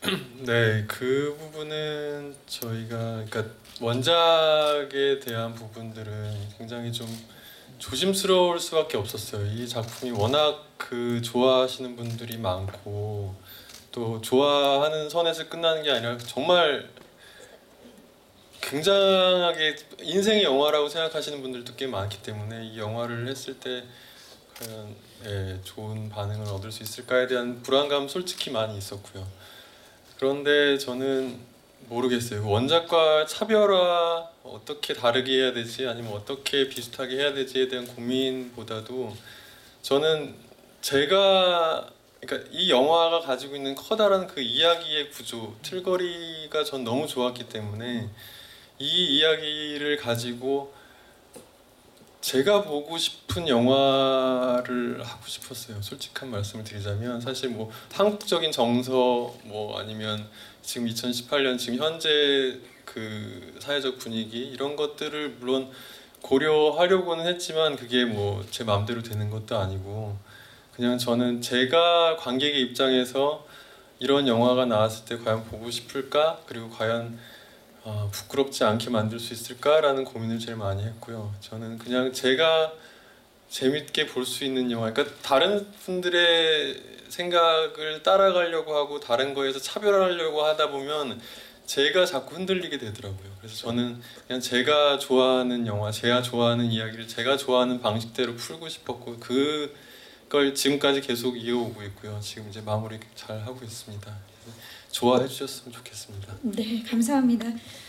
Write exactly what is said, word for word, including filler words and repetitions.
네, 그 부분은 저희가 그러니까 원작에 대한 부분들은 굉장히 좀 조심스러울 수밖에 없었어요. 이 작품이 워낙 그 좋아하시는 분들이 많고 또 좋아하는 선에서 끝나는 게 아니라 정말 굉장하게 인생의 영화라고 생각하시는 분들도 꽤 많기 때문에 이 영화를 했을 때 과연 예, 좋은 반응을 얻을 수 있을까에 대한 불안감 솔직히 많이 있었고요. 그런데 저는 모르겠어요. 원작과 차별화 어떻게 다르게 해야 되지 아니면 어떻게 비슷하게 해야 되지에 대한 고민보다도 저는 제가 그러니까 이 영화가 가지고 있는 커다란 그 이야기의 구조, 틀거리가 전 너무 좋았기 때문에 이 이야기를 가지고 제가 보고 싶은 영화를 하고 싶었어요. 솔직한 말씀을 드리자면 사실 뭐 한국적인 정서 뭐 아니면 지금 이천십팔 년 지금 현재 그 사회적 분위기 이런 것들을 물론 고려하려고는 했지만 그게 뭐 제 마음대로 되는 것도 아니고 그냥 저는 제가 관객의 입장에서 이런 영화가 나왔을 때 과연 보고 싶을까? 그리고 과연 어, 부끄럽지 않게 만들 수 있을까라는 고민을 제일 많이 했고요. 저는 그냥 제가 재밌게 볼 수 있는 영화, 그러니까 다른 분들의 생각을 따라가려고 하고 다른 거에서 차별하려고 하다 보면 제가 자꾸 흔들리게 되더라고요. 그래서 저는 그냥 제가 좋아하는 영화, 제가 좋아하는 이야기를 제가 좋아하는 방식대로 풀고 싶었고 그걸 지금까지 계속 이어오고 있고요. 지금 이제 마무리 잘 하고 있습니다. 좋아해 주셨으면 좋겠습니다. 네, 감사합니다.